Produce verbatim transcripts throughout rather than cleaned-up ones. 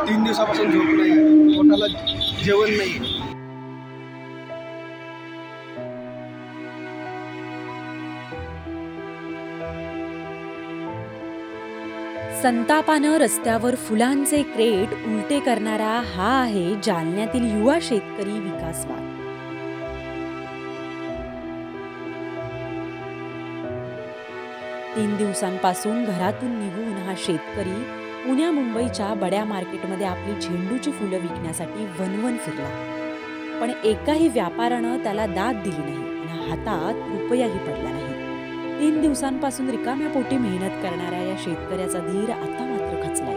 तीन दिवसापासून झोप नाही, पोटाला जेवण नाही. संतापानं रस्त्यावर फुलांचे क्रेट उलटे करणारा हा आहे जालन्यातील युवा शेतकरी विकास वाघ. तीन दिवसांपासून घरातून निघून हा शेतकरी पुण्या मुंबईच्या बड्या मार्केटमध्ये आपली झेंडूची फुलं विकण्यासाठी वनवन फिरला, पण एकाही व्यापारानं त्याला दाद दिली नाही आणि हातात रुपयाही पडला नाही. तीन दिवसांपासून रिकाम्या पोटी मेहनत करणाऱ्या या शेतकऱ्याचा धीर आता मात्र खचलाय.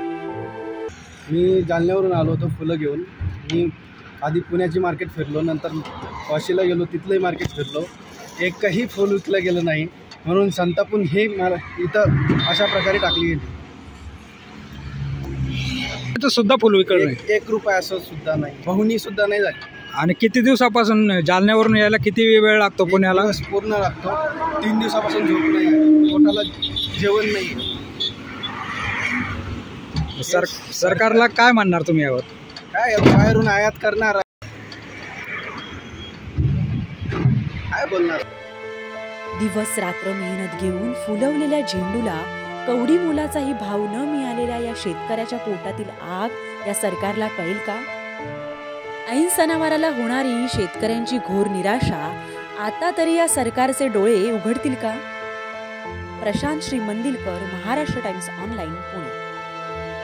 मी जालन्यावरून आलो होतो फुलं घेऊन. मी आधी पुण्याची मार्केट फिरलो, नंतर वाशीला गेलो, तिथलंही मार्केट फिरलो. एकही फुल विकलं गेलं नाही, म्हणून संतापून हे मला इथं अशा प्रकारे टाकली गेली. इथं सुद्धा फुल विकलं नाही, एक रुपया असं सुद्धा नाही, बहुनी सुद्धा नाही झाली. आणि किती दिवसापासून जालन्यावरून यायला किती वेळ लागतो पुण्याला? पूर्ण लागतो. तीन दिवसापासून झोप नाही, पोटाला जेवण नाही. सर सरकारला काय म्हणणार तुम्ही यावर? काय बाहेरून आयात करणार, काय बोलणार? दिवस रात्र मेहनत घेऊन फुलवलेल्या झेंडूला कवडी मोलाचाही भाव न मिळालेल्या या शेतकऱ्याच्या पोटातील आग या सरकारला कळेल का? ऐन सणावाराला होणारी शेतकऱ्यांची घोर निराशा आता तरी या सरकारचे डोळे उघडतील का? Prashant Shrimandilkar, Maharashtra Times online, Pune.